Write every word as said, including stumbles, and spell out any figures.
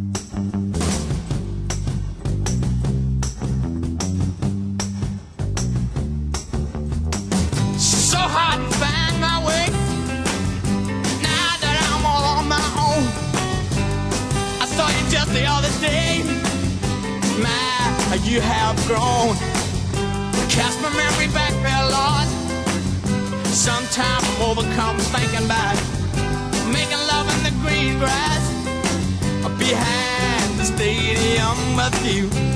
So hard to find my way now that I'm all on my own. I saw you just the other day. My, you have grown. Cast my memory back there, Lord. Sometimes I'm overcome thinking about making love in the green grass behind the stadium with you.